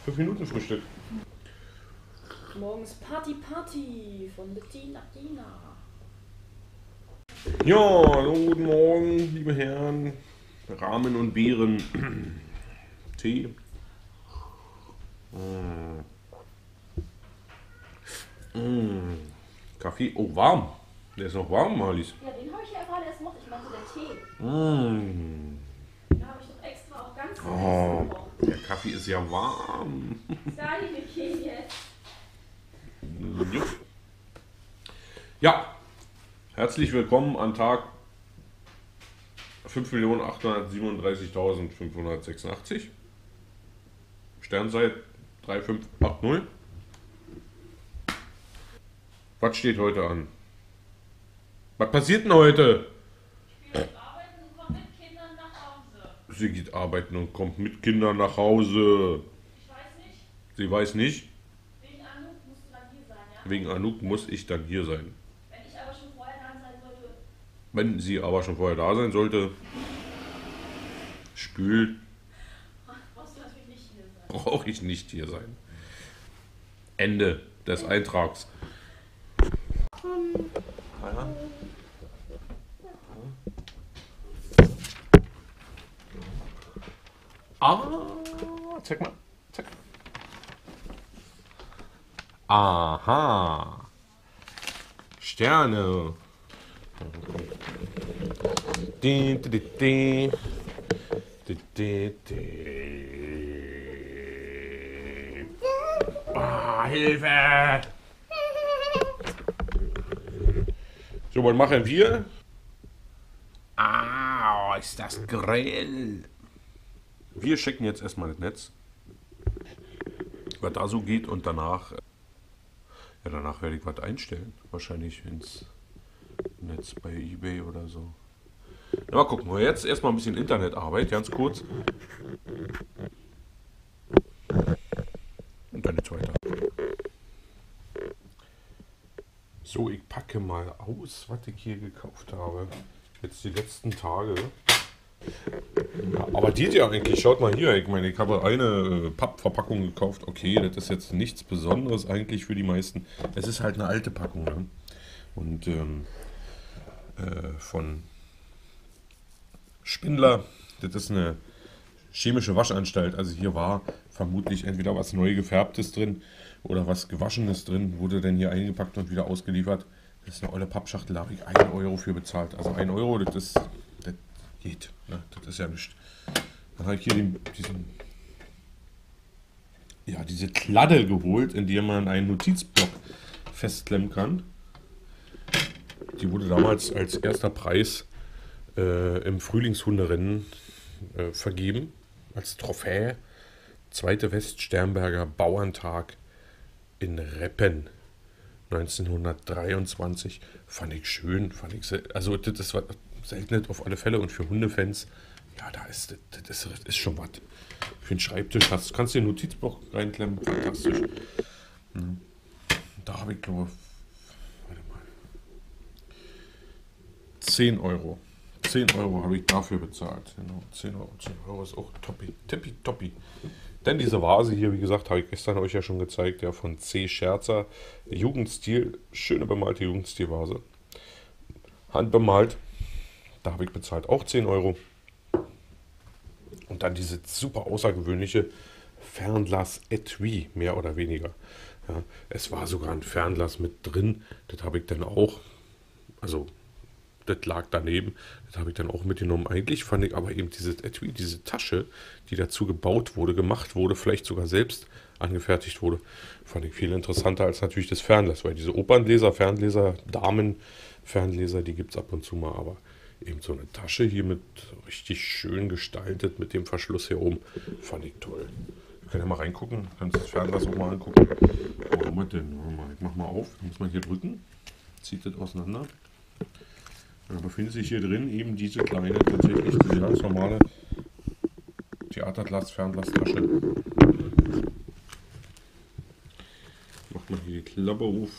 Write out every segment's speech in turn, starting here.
5 Minuten Frühstück. Morgens Party von Bettina Dina. Ja, hallo, guten Morgen, liebe Herren. Rahmen und Beeren. Tee. Kaffee. Oh, warm. Der ist noch warm, Marlies. Ja, den habe ich ja gerade erst gemacht. Ich meinte den Tee. Mm. Den habe ich doch extra auch ganz Oh, der Kaffee ist ja warm. Sei wir jetzt. Ja, herzlich willkommen an Tag 5.837.586. Sternzeit 3580. Was steht heute an? Was passiert denn heute? Ich gehe arbeiten und komme mit Kindern nach Hause. Sie geht arbeiten und kommt mit Kindern nach Hause. Ich weiß nicht. Sie weiß nicht. Wegen Anouk musst du dann hier sein, ja? Wegen Anouk muss ich dann hier sein. Wenn ich aber schon vorher da sein sollte. Wenn sie aber schon vorher da sein sollte, spült, Brauchst du natürlich nicht hier sein. brauche ich nicht hier sein. Ende des Eintrags. Zeig mal. Zeig. Aha. Sterne. Di, di, di, di. Di, di, di. Ah, Hilfe! So, was machen wir? Ah, ist das grell. Wir checken jetzt erstmal das Netz, was da so geht, und danach werde ich was einstellen. Wahrscheinlich ins Netz bei eBay oder so. Na, mal gucken, wir jetzt erstmal ein bisschen Internetarbeit, ganz kurz. Und dann jetzt weiter. So, ich packe mal aus, was ich hier gekauft habe. Jetzt die letzten Tage. Ja, aber die ja eigentlich, schaut mal hier, ich meine, ich habe eine Pappverpackung gekauft. Okay, das ist jetzt nichts Besonderes eigentlich für die meisten. Es ist halt eine alte Packung. Ne? Und von Spindler, das ist eine chemische Waschanstalt. Also hier war vermutlich entweder was neu gefärbtes drin oder was gewaschenes drin, wurde dann hier eingepackt und wieder ausgeliefert. Das ist eine olle Pappschachtel, da habe ich 1 Euro für bezahlt. Also 1 Euro, das geht. Ne? Das ist ja nichts. Dann habe ich hier diese Kladde geholt, in der man einen Notizblock festklemmen kann. Die wurde damals als erster Preis im Frühlingshunderennen vergeben, als Trophäe. Zweite Weststernberger Bauerntag in Reppen 1923. Fand ich schön, also das war selten auf alle Fälle, und für Hundefans, ja, das ist schon was. Für den Schreibtisch kannst du den Notizblock reinklemmen, fantastisch. Da habe ich, glaube ich, 10 Euro. 10 Euro habe ich dafür bezahlt. Genau, 10 Euro. 10 Euro ist auch toppi. Denn diese Vase hier, wie gesagt, habe ich gestern euch ja schon gezeigt, ja, von C. Scherzer. Jugendstil, schöne bemalte Jugendstilvase. Handbemalt. Da habe ich bezahlt auch 10 Euro. Und dann diese super außergewöhnliche Fernglas-Etui, mehr oder weniger. Ja, es war sogar ein Fernglas mit drin. Das habe ich dann auch, also das lag daneben, das habe ich dann auch mitgenommen. Eigentlich fand ich aber eben dieses Etui, diese Tasche, die dazu gebaut wurde, gemacht wurde, vielleicht sogar selbst angefertigt wurde, fand ich viel interessanter als natürlich das Fernglas, weil diese Opernleser, Fernleser, Damen-Fernleser, die gibt es ab und zu mal, aber eben so eine Tasche hier mit richtig schön gestaltet, mit dem Verschluss hier oben, fand ich toll. Wir können ja mal reingucken, kannst das Fernglas auch mal angucken. Wo haben wir denn? Ich mach mal auf, muss man hier drücken, zieht das auseinander. Da befindet sich hier drin eben diese kleine, tatsächlich diese ganz normale Theaterglas-Fernglastasche. Macht man hier die Klappe auf.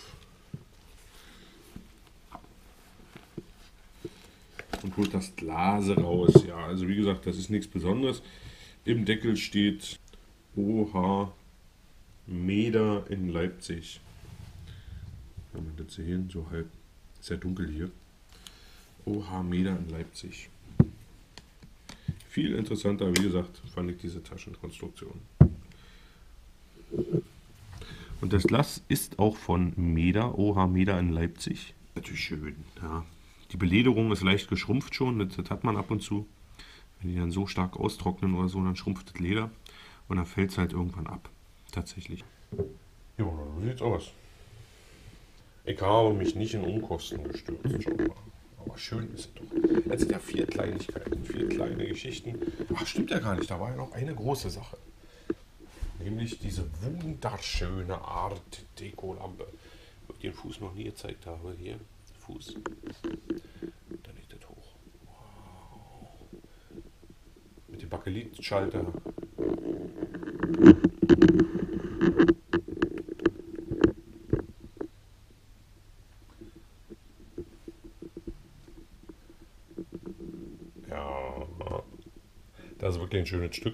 Und holt das Glas raus. Ja, also wie gesagt, das ist nichts Besonderes. Im Deckel steht OH Meder in Leipzig. Wenn man das sehen, so halb sehr dunkel hier. OH Meder in Leipzig. Viel interessanter, wie gesagt, fand ich diese Taschenkonstruktion. Und das Glas ist auch von Meder, OH Meder in Leipzig. Natürlich schön, ja. Die Belederung ist leicht geschrumpft schon, das hat man ab und zu. Wenn die dann so stark austrocknen oder so, dann schrumpft das Leder und dann fällt es halt irgendwann ab. Tatsächlich. Ja, so sieht's aus. Ich habe mich nicht in Unkosten gestürzt, schon mal. Aber schön ist es doch. Es sind ja 4 Kleinigkeiten, 4 kleine Geschichten. Ach, stimmt ja gar nicht, da war ja noch eine große Sache. Nämlich diese wunderschöne Art Dekolampe, wo ich den Fuß noch nie gezeigt habe. Hier, Fuß. Dann liegt das hoch. Wow. Mit dem Bakelitschalter. Ja, das ist wirklich ein schönes Stück.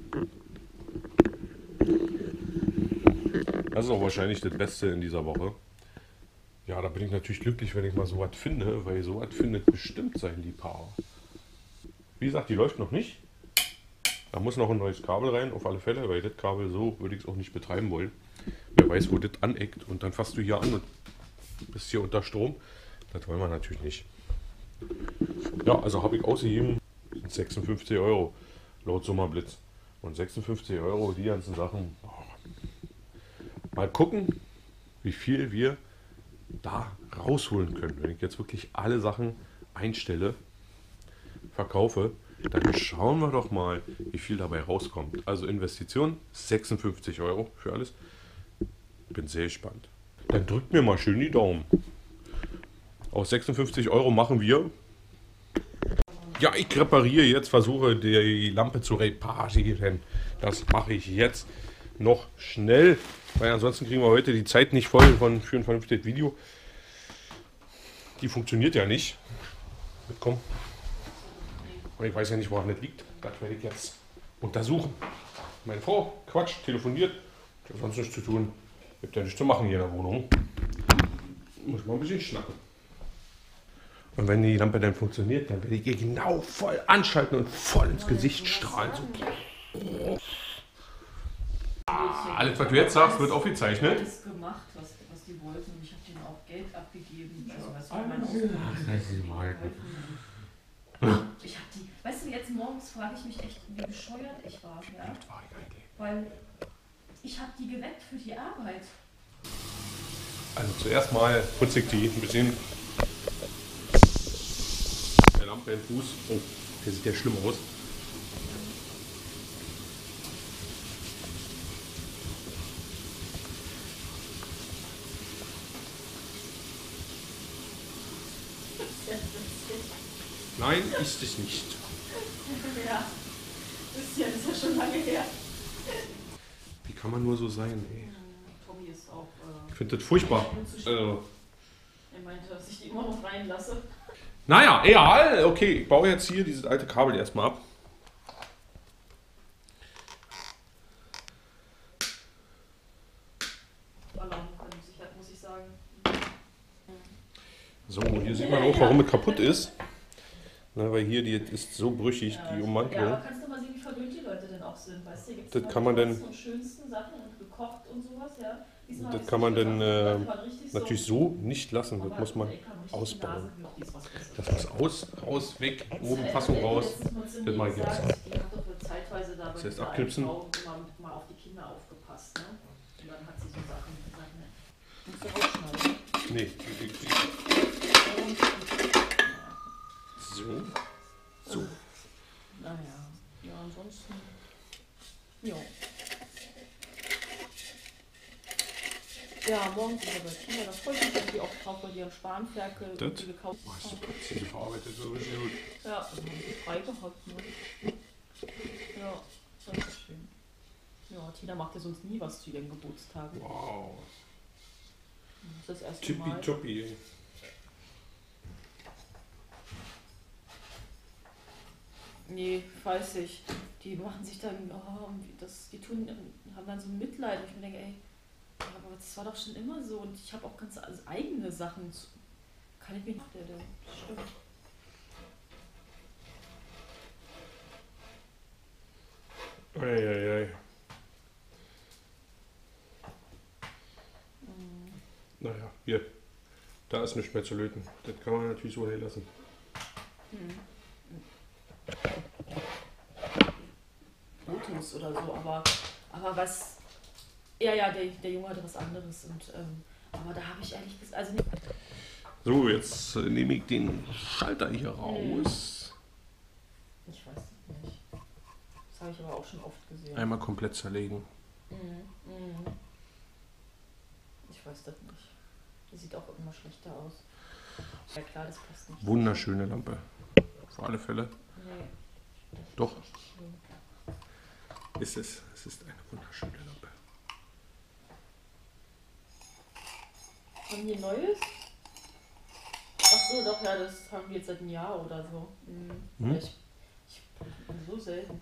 Das ist auch wahrscheinlich das Beste in dieser Woche. Ja, da bin ich natürlich glücklich, wenn ich mal so was finde, weil so was findet bestimmt sein Liebhaber. Wie gesagt, die läuft noch nicht. Da muss noch ein neues Kabel rein, auf alle Fälle, weil das Kabel so würde ich es auch nicht betreiben wollen. Wer weiß, wo das aneckt und dann fasst du hier an und bist hier unter Strom. Das wollen wir natürlich nicht. Ja, also habe ich ausgegeben 56 Euro laut Sommerblitz. Und 56 Euro, die ganzen Sachen. Mal gucken, wie viel wir da rausholen können. Wenn ich jetzt wirklich alle Sachen einstelle, verkaufe, dann schauen wir doch mal, wie viel dabei rauskommt. Also Investition 56 Euro für alles. Bin sehr gespannt. Dann drückt mir mal schön die Daumen. Aus 56 Euro machen wir. Ja, ich repariere jetzt, versuche die Lampe zu reparieren. Das mache ich jetzt noch schnell, weil ansonsten kriegen wir heute die Zeit nicht voll für ein vernünftiges Video. Die funktioniert ja nicht. Komm. Ich weiß ja nicht, woran das liegt. Das werde ich jetzt untersuchen. Meine Frau quatscht, telefoniert. Ich habe sonst nichts zu tun. Gibt ja nichts zu machen hier in der Wohnung. Muss mal ein bisschen schnacken. Und wenn die Lampe dann funktioniert, dann werde ich ihr genau voll anschalten und voll ins Gesicht strahlen. So. Alles, was du jetzt sagst, wird aufgezeichnet. Alles gemacht, was die wollten. Und ich habe denen auch Geld abgegeben. Also was war mein Ausgaben? Ich habe die, weißt du, jetzt morgens frage ich mich echt, wie bescheuert ich war. Ja? Weil ich habe die geweckt für die Arbeit. Also zuerst mal putze ich die ein bisschen. Der Lampe im Fuß. Oh, der sieht ja schlimm aus. Nein, ist es nicht. Ja, das ist ja schon lange her. Wie kann man nur so sein, ey? Tommy ist auch. Ich finde das furchtbar. Er meinte, dass ich die immer noch reinlasse. Naja, egal. Okay, ich baue jetzt hier dieses alte Kabel erstmal ab. Muss ich sagen. So, hier sieht man auch, warum es kaputt ist. Na, weil hier die ist so brüchig, die Ummantelung. Ja, aber kannst du mal sehen, wie verwöhnt die Leute denn auch sind, weißt du? Gibt's Das kann man denn. Und schönsten Sachen und gekocht und sowas, ja. Das kann man dann natürlich so nicht lassen. Das muss man ausbauen. Das muss raus, weg, oben, Fassung raus. Das mache ich jetzt. Das heißt abknipsen. Mal auf die Kinder aufgepasst, ne? Und dann hat sie so Sachen gesagt, ne? Musst du rausschneiden. Nee. So. Naja, ja, ansonsten. Ja. Ja, morgen sind wir bei China, da freue ich mich irgendwie auch drauf, weil die am Spanferkel die gekauft haben. Hast du präzise verarbeitet, so richtig gut. Ja, also haben die frei gehabt, ne? Ja, das ist schön. Ja, Tina macht ja sonst nie was zu ihren Geburtstagen. Wow. Das ist das erste Mal. Tippitoppi, ey. Nee, weiß ich. Die machen sich dann, haben dann so Mitleid. Und ich mir denke, ey, ja, aber das war doch schon immer so. Und ich habe auch ganz eigene Sachen. Kann ich mich nicht. Das stimmt. Eieiei. Naja, hier. Da ist nichts mehr zu löten. Das kann man natürlich so lassen. Fotos oder so, aber was. Ja, der Junge hatte was anderes. Und, aber da habe ich ehrlich gesagt. Also nicht. So, jetzt nehme ich den Schalter hier raus. Ich weiß es nicht. Das habe ich aber auch schon oft gesehen. Einmal komplett zerlegen. Ich weiß das nicht. Die sieht auch immer schlechter aus. Ja klar, das passt nicht. Wunderschöne Lampe. Auf alle Fälle. Nee. Doch. Ist es. Es ist eine wunderschöne Lampe. Haben die ein neues? Ach so, doch, ja, das haben wir jetzt seit einem Jahr oder so. Ich bin so selten.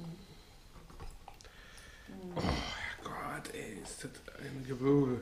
Oh Gott, ey, ist das ein Gewürge.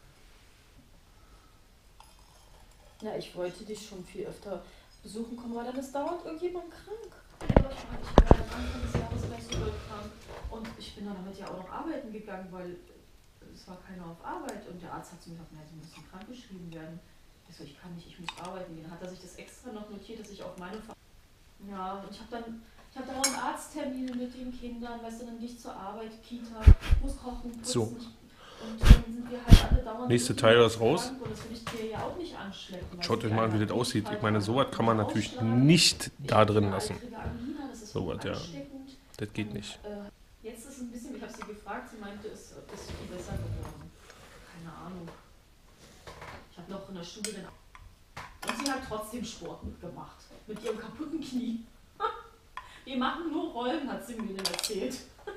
Ja, ich wollte dich schon viel öfter besuchen kommen, weil dann ist dauernd irgendjemand krank. Ich war am Anfang des Jahres gleich so doll krank. Und ich bin dann damit ja auch noch arbeiten gegangen, weil es war keiner auf Arbeit. Und der Arzt hat zu mir gesagt, Sie müssen krank geschrieben werden. Ich so, ich kann nicht, ich muss arbeiten gehen. Hat er sich das extra noch notiert, dass ich auf meine Ja, und ich habe dann auch Arzttermine mit den Kindern, weißt du, dann nicht zur Arbeit, Kita, muss kochen, putzen. So. Und dann sind wir halt alle dauernd. Nächste Teil ist raus. Und das will ich dir ja auch nicht anschleppen. Schaut euch mal an, wie das aussieht. Ich meine, sowas kann man natürlich nicht da drin lassen. Sowas, ja. Das geht nicht. Jetzt ist es ein bisschen, ich habe sie gefragt, sie meinte, es ist viel besser geworden. Keine Ahnung. Ich habe noch in der Schule den. Und sie hat trotzdem Sport mitgemacht. Mit ihrem kaputten Knie. Wir machen nur Rollen, hat sie mir denn erzählt.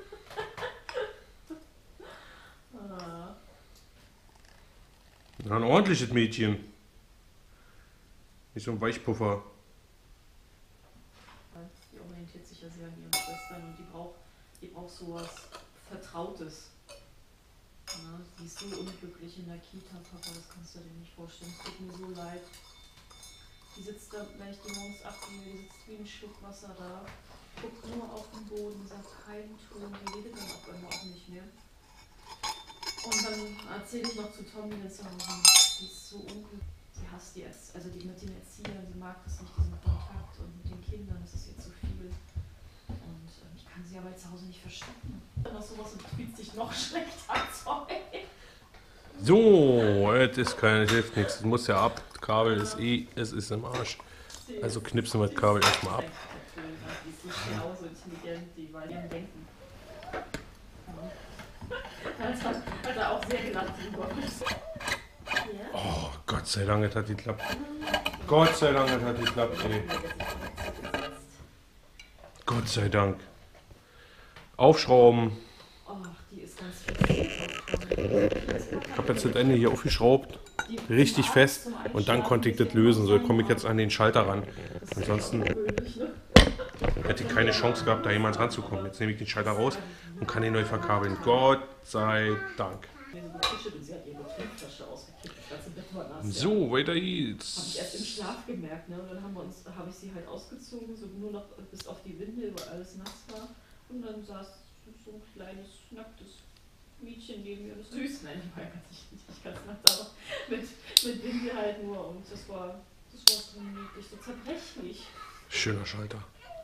Na, ein ordentliches Mädchen. Nicht so ein Weichpuffer. Die orientiert sich ja sehr an ihren Schwestern und die braucht sowas Vertrautes. Ja, sie ist so unglücklich in der Kita, Papa, das kannst du dir nicht vorstellen. Es tut mir so leid. Die sitzt da, wenn ich die morgens abnehme, die sitzt wie ein Schluck Wasser da, guckt nur auf den Boden, sagt keinen Ton, die redet dann auf einmal auch nicht mehr. Und dann erzähle ich noch zu Tommy, dass die ist so unglücklich. Sie hasst die also die mit den Erziehern, sie mag das nicht, diesen Kontakt und mit den Kindern, das ist ihr zu viel. Und ich kann sie aber zu Hause nicht verstecken. Dann noch sowas und fühlt sich noch schlechter Zeug. So, das ist keine, hilft nichts. Es muss ja ab. Kabel ist es ist im Arsch. Also knipsen wir das Kabel erstmal ab. Die ist so schlau, so intelligent, die war ihrem Denken. Hat er auch sehr gelacht drüber. Oh, Gott sei Dank, das hat die geklappt. Gott sei Dank, das hat die geklappt, ey. Gott sei Dank. Aufschrauben. Ach, die ist ganz fest. Ich habe jetzt das Ende hier aufgeschraubt. Richtig fest. Und dann konnte ich das lösen. So komme ich jetzt an den Schalter ran. Ansonsten hätte ich keine Chance gehabt, da jemals ranzukommen. Jetzt nehme ich den Schalter raus und kann ihn neu verkabeln. Gott sei Dank. So, weiter geht's. Habe ich erst im Schlaf gemerkt, ne? Und dann habe ich sie halt ausgezogen, so nur noch bis auf die Windel, weil alles nass war. Und dann saß so ein kleines, nacktes Mädchen neben mir. Das süß, nein, ich war nicht ganz nackt, aber mit Windel halt nur. Und das war so niedlich, so zerbrechlich. Schöner Schalter.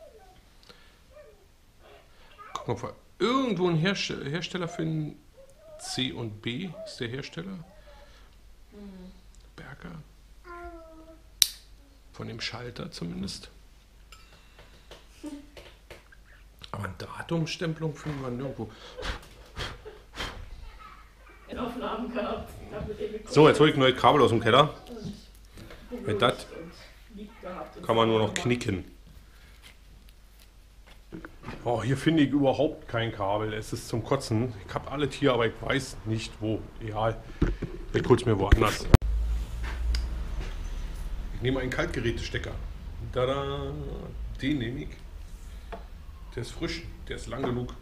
Guck mal, ob wir irgendwo einen Hersteller finden. C und B ist der Hersteller. Berger. Von dem Schalter zumindest. Aber eine Datumstempelung finden wir nirgendwo. In Aufnahmen gehabt. So, jetzt hole ich ein neues Kabel aus dem Keller. Mit das kann man nur noch knicken. Oh, hier finde ich überhaupt kein Kabel. Es ist zum Kotzen. Ich habe alles hier, aber ich weiß nicht wo. Egal. Ich hole es mir woanders. Ich nehme einen Kaltgerätestecker. Tada! Den nehme ich. Der ist frisch, der ist lang genug.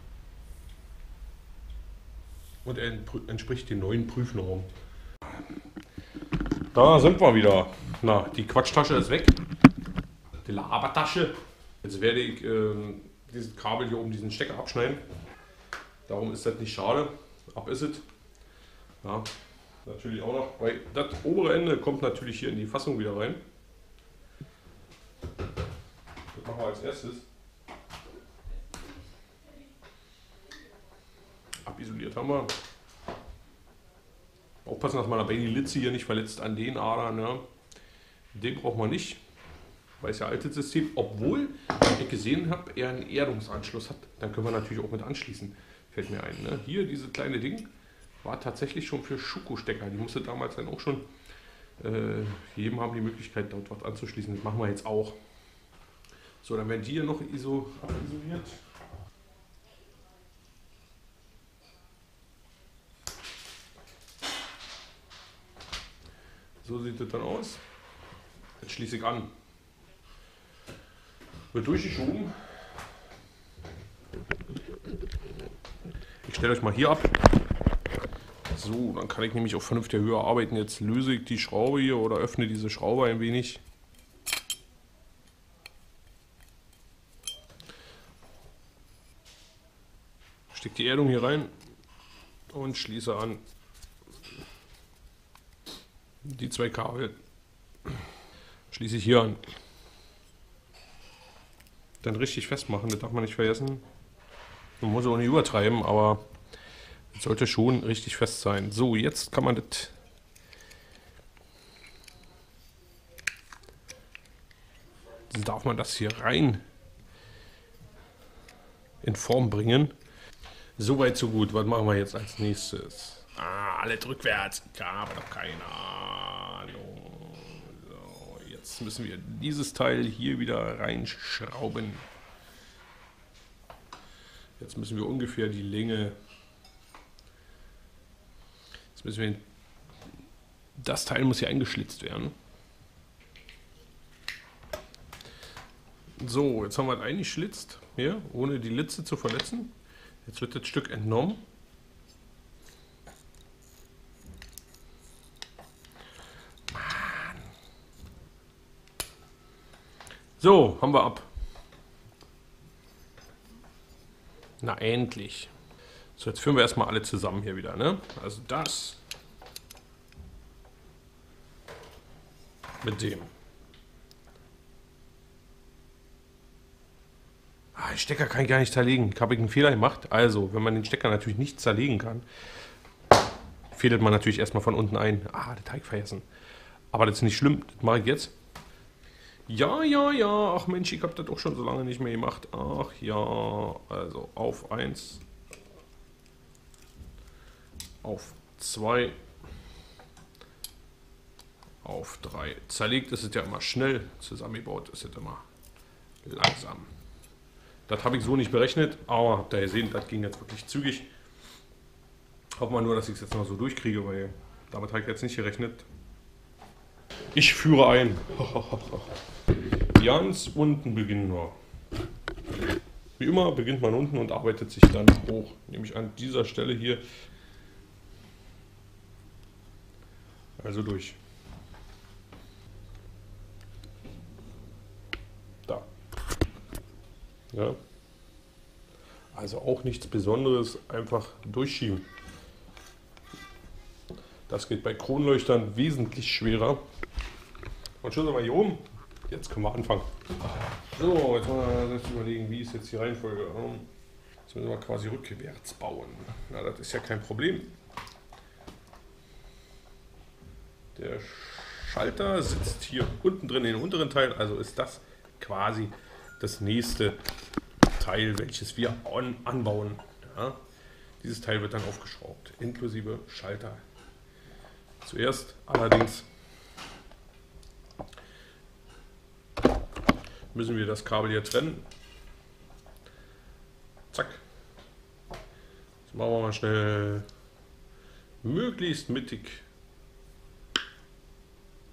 Und er entspricht den neuen Prüfnormen. Da sind wir wieder. Na, die Quatschtasche ist weg. Die Labertasche. Jetzt werde ich dieses Kabel hier oben, diesen Stecker abschneiden. Darum ist das nicht schade. Ab ist es. Ja, natürlich auch noch. Weil das obere Ende kommt natürlich hier in die Fassung wieder rein. Das machen wir als erstes. Abisoliert haben wir. Aufpassen, dass man dabei die Litze hier nicht verletzt an den Adern. Ja. Den braucht man nicht, weil es ja altes System, obwohl ich gesehen habe, er einen Erdungsanschluss hat. Dann können wir natürlich auch mit anschließen, fällt mir ein. Ne? Hier, dieses kleine Ding, war tatsächlich schon für Schuko-Stecker. Die musste damals dann auch schon, jedem haben die Möglichkeit, dort was anzuschließen. Das machen wir jetzt auch. So, dann werden die hier noch isoliert. So sieht das dann aus. Jetzt schließe ich an. Wird durchgeschoben. Ich stelle euch mal hier ab. So, dann kann ich nämlich auf vernünftiger Höhe arbeiten. Jetzt löse ich die Schraube hier oder öffne diese Schraube ein wenig. Stecke die Erdung hier rein und schließe an. Die zwei Kabel schließe ich hier an. Dann richtig festmachen, das darf man nicht vergessen. Man muss auch nicht übertreiben, aber es sollte schon richtig fest sein. So, jetzt kann man das darf man das hier rein in Form bringen. Soweit so gut. Was machen wir jetzt als nächstes? Alles rückwärts. Ich habe doch keine Ahnung. So, jetzt müssen wir dieses Teil hier wieder reinschrauben. Jetzt müssen wir ungefähr die Länge. Jetzt müssen wir. Das Teil muss hier eingeschlitzt werden. So, jetzt haben wir es eingeschlitzt. Hier, ohne die Litze zu verletzen. Jetzt wird das Stück entnommen. So, haben wir ab. Na, endlich. So, jetzt führen wir erstmal alle zusammen hier wieder, ne? Also das mit dem. Den Stecker kann ich gar nicht zerlegen. Ich habe einen Fehler gemacht. Also, wenn man den Stecker natürlich nicht zerlegen kann, fädelt man natürlich erstmal von unten ein. Das habe ich vergessen. Aber das ist nicht schlimm. Das mache ich jetzt. Ja. Ach Mensch, ich habe das auch schon so lange nicht mehr gemacht. Ach ja. Also auf 1. Auf 2. Auf 3. Zerlegt ist es ja immer schnell. Zusammengebaut ist es immer langsam. Das habe ich so nicht berechnet, aber habt ihr gesehen, das ging jetzt wirklich zügig. Hoffen wir nur, dass ich es jetzt noch so durchkriege, weil damit habe ich jetzt nicht gerechnet. Ich führe ein. Ganz unten beginnen wir. Wie immer beginnt man unten und arbeitet sich dann hoch. Nämlich an dieser Stelle hier. Also durch. Da. Ja. Also auch nichts Besonderes, einfach durchschieben. Das geht bei Kronleuchtern wesentlich schwerer. Und schon sind wir hier oben. Jetzt können wir anfangen. So, jetzt wollen wir uns überlegen, wie ist jetzt die Reihenfolge. Jetzt müssen wir quasi rückwärts bauen. Na, das ist ja kein Problem. Der Schalter sitzt hier unten drin in den unteren Teil, also ist das quasi das nächste Teil, welches wir anbauen. Ja, dieses Teil wird dann aufgeschraubt, inklusive Schalter. Zuerst allerdings müssen wir das Kabel hier trennen. Zack. Jetzt machen wir mal schnell möglichst mittig.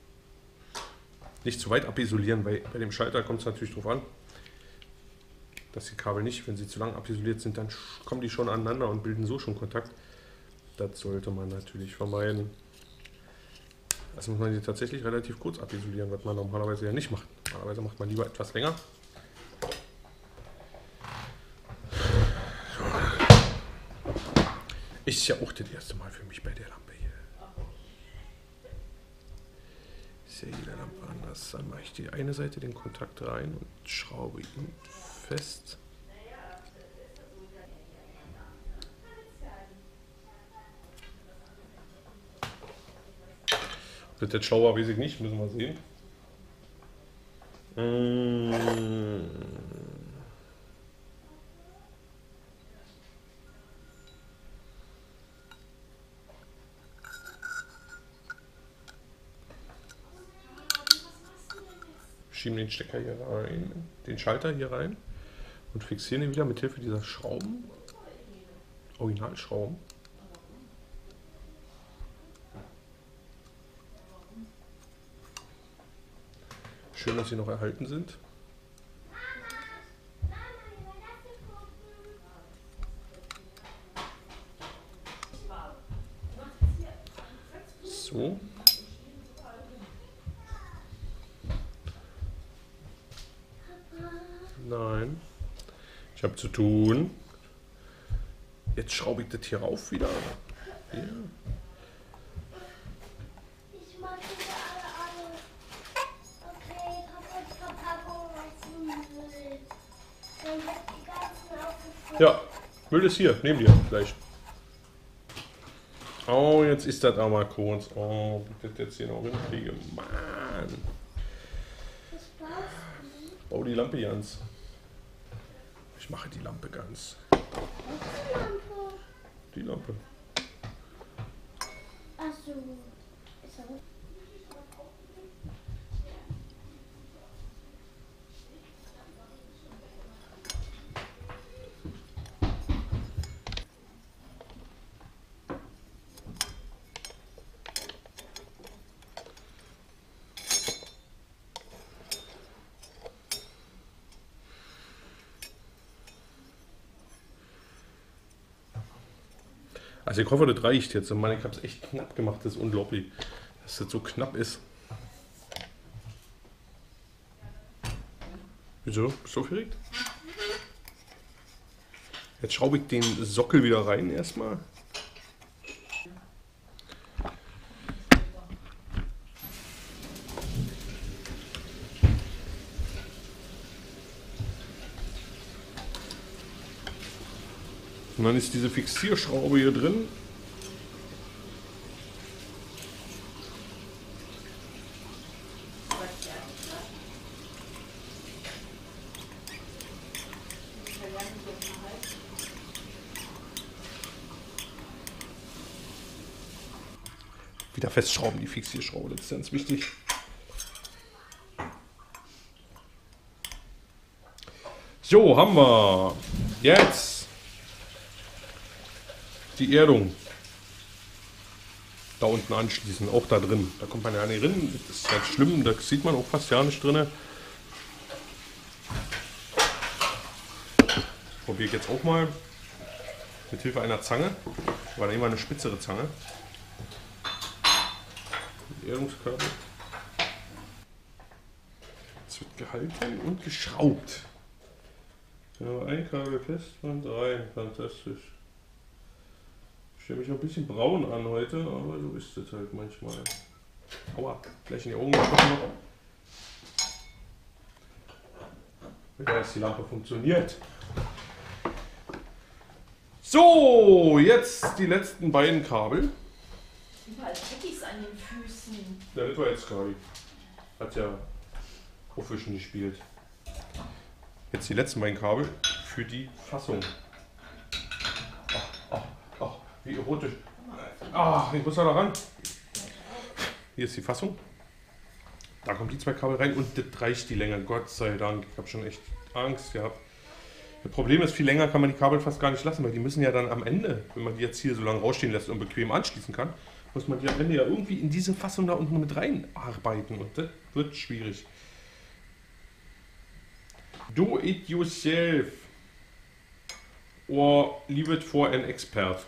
Nicht zu weit abisolieren, weil bei dem Schalter kommt es natürlich drauf an, dass die Kabel nicht, wenn sie zu lang abisoliert sind, dann kommen die schon aneinander und bilden so schon Kontakt. Das sollte man natürlich vermeiden. Also muss man die tatsächlich relativ kurz abisolieren, was man normalerweise ja nicht macht. Normalerweise macht man lieber etwas länger. Ist ja auch das erste Mal für mich bei der Lampe hier. Ist ja jede Lampe anders. Dann mache ich die eine Seite den Kontakt rein und schraube ihn fest. Wird jetzt schlauer, weiß ich nicht, müssen wir sehen. Schieben den Stecker hier rein, den Schalter hier rein und fixieren ihn wieder mit Hilfe dieser Schrauben, Originalschrauben. Schön, dass sie noch erhalten sind. So. Nein. Ich habe zu tun. Jetzt schraube ich das hier rauf wieder. Hier. Ich mag diese alle. Okay, Papa, was du willst. Dann wird die ganzen aufgefunden. Ja, Müll ist hier, neben dir gleich. Oh, jetzt ist das aber kurz. Oh, wie ich das jetzt hier noch hinkriege. Mann. Was brauchst du? Bau die Lampe ganz. Ich mache die Lampe ganz. Lampe. Die Lampe. Achso. Ist er Also ich hoffe, das reicht jetzt. Ich meine, ich habe es echt knapp gemacht. Das ist unglaublich, dass das so knapp ist. Wieso? Bist du aufgeregt? Jetzt schraube ich den Sockel wieder rein erstmal. Und dann ist diese Fixierschraube hier drin. Wieder festschrauben, die Fixierschraube, das ist ganz wichtig. So, haben wir jetzt die Erdung da unten anschließen, auch da drin. Da kommt man ja nicht rein, das ist ganz schlimm, da sieht man auch fast ja nicht drin. Probiere ich jetzt auch mal mit Hilfe einer Zange, aber dann immer eine spitzere Zange. Erdungskörper. Es wird gehalten und geschraubt. Ja, ein Kabel fest und rein, fantastisch. Ich stelle mich ein bisschen braun an heute, aber so ist es halt manchmal. Aua, gleich in die Augen geschossen. Dass die Lampe funktioniert. So, jetzt die letzten beiden Kabel. Überall Teddys an den Füßen. Ja, das war jetzt Gabi. Hat ja Aufwischen gespielt. Jetzt die letzten beiden Kabel für die Fassung. Ach, wie erotisch. Ach, ich muss da ran. Hier ist die Fassung. Da kommen die zwei Kabel rein und das reicht die Länge. Gott sei Dank. Ich habe schon echt Angst gehabt. Das Problem ist, viel länger kann man die Kabel fast gar nicht lassen, weil die müssen ja dann am Ende, wenn man die jetzt hier so lange rausstehen lässt und bequem anschließen kann, muss man die am Ende ja irgendwie in diese Fassung da unten mit reinarbeiten und das wird schwierig. Do it yourself. Or leave it for an expert.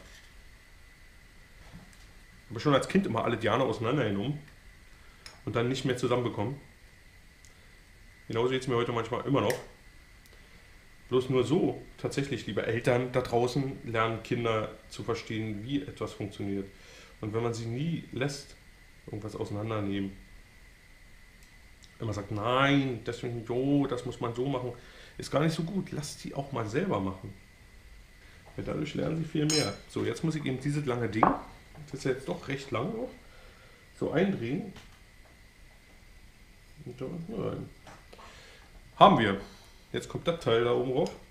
Ich habe schon als Kind immer alle Dianer auseinandergenommen und dann nicht mehr zusammenbekommen. Genauso geht es mir heute manchmal immer noch. Bloß nur so, tatsächlich, liebe Eltern da draußen, lernen Kinder zu verstehen, wie etwas funktioniert. Und wenn man sie nie lässt, irgendwas auseinandernehmen, immer sagt, nein, das muss man so machen, ist gar nicht so gut. Lasst sie auch mal selber machen. Ja, dadurch lernen sie viel mehr. So, jetzt muss ich eben dieses lange Ding, das ist ja jetzt doch recht lang noch, so eindrehen. Und da rein. Haben wir. Jetzt kommt das Teil da oben drauf.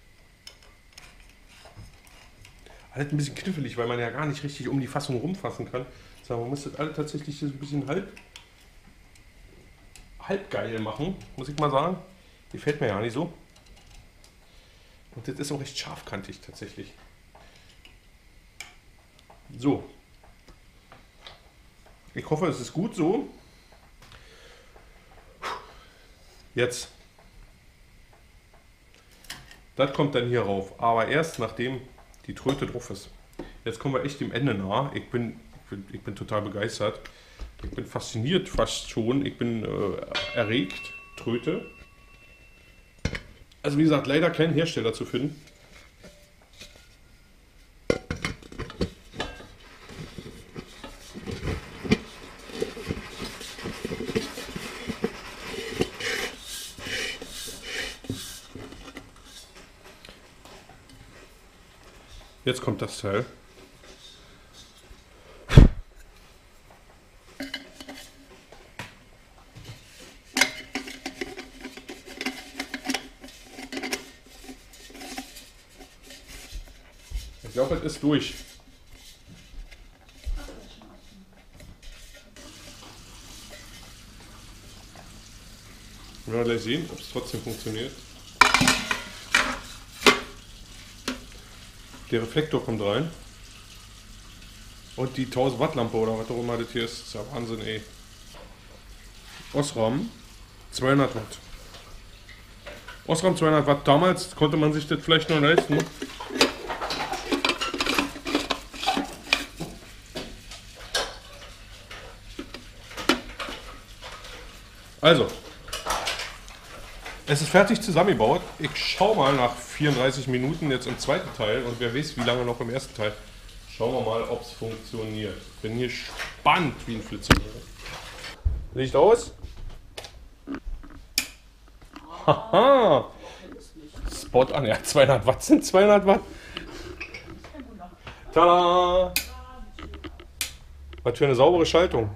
Alles ein bisschen knifflig, weil man ja gar nicht richtig um die Fassung rumfassen kann. So, man muss das alles tatsächlich so ein bisschen halb geil machen, muss ich mal sagen. Gefällt mir ja nicht so. Und das ist auch recht scharfkantig tatsächlich. So. Ich hoffe, es ist gut so. Jetzt. Das kommt dann hier rauf, aber erst nachdem die Tröte drauf ist. Jetzt kommen wir echt dem Ende nah. Ich bin total begeistert. Ich bin fasziniert fast schon. Ich bin erregt. Tröte. Also wie gesagt, leider keinen Hersteller zu finden. Jetzt kommt das Teil. Ich glaube, es ist durch. Wir werden gleich sehen, ob es trotzdem funktioniert. Der Reflektor kommt rein. Und die 1000 Watt Lampe oder was auch immer das hier ist ja Wahnsinn, ey. Osram 200 Watt. Osram 200 Watt. Damals konnte man sich das vielleicht noch leisten. Also, es ist fertig zusammengebaut. Ich schaue mal nach 34 Minuten jetzt im zweiten Teil und wer weiß, wie lange noch im ersten Teil. Schauen wir mal, ob es funktioniert. Bin hier gespannt wie ein Flitzer. Licht aus. Haha. Spot an. Ja, 200 Watt sind 200 Watt. Tada! Was für eine saubere Schaltung.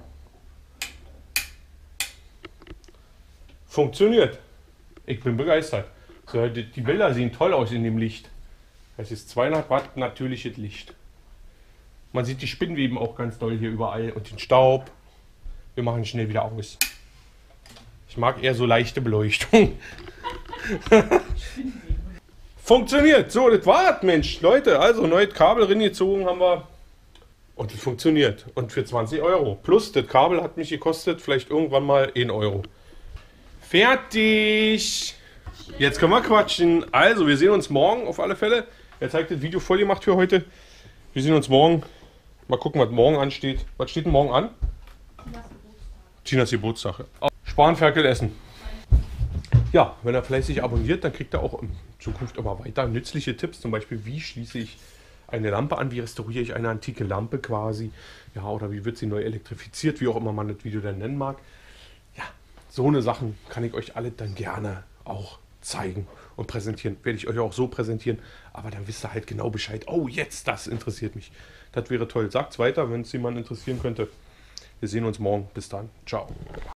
Funktioniert. Ich bin begeistert. So, die Bilder sehen toll aus in dem Licht. Es ist 200 Watt natürliches Licht. Man sieht die Spinnweben auch ganz doll hier überall und den Staub. Wir machen schnell wieder aus. Ich mag eher so leichte Beleuchtung. Funktioniert. So, das war's, Mensch. Leute, also neues Kabel reingezogen haben wir. Und es funktioniert. Und für 20 Euro. Plus, das Kabel hat mich gekostet vielleicht irgendwann mal 1 Euro. Fertig! Jetzt können wir quatschen. Also, wir sehen uns morgen auf alle Fälle. Jetzt habe ich das Video voll gemacht für heute. Wir sehen uns morgen. Mal gucken, was morgen ansteht. Was steht denn morgen an? Tinas Geburtstag. Spanferkel essen. Ja, wenn er fleißig abonniert, dann kriegt er auch in Zukunft immer weiter nützliche Tipps. Zum Beispiel, wie schließe ich eine Lampe an, wie restauriere ich eine antike Lampe quasi. Ja, oder wie wird sie neu elektrifiziert, wie auch immer man das Video dann nennen mag. Ja, so eine Sachen kann ich euch alle dann gerne auch zeigen und präsentieren. Werde ich euch auch so präsentieren, aber dann wisst ihr halt genau Bescheid. Oh, jetzt, das interessiert mich. Das wäre toll. Sagt's weiter, wenn es jemanden interessieren könnte. Wir sehen uns morgen. Bis dann. Ciao.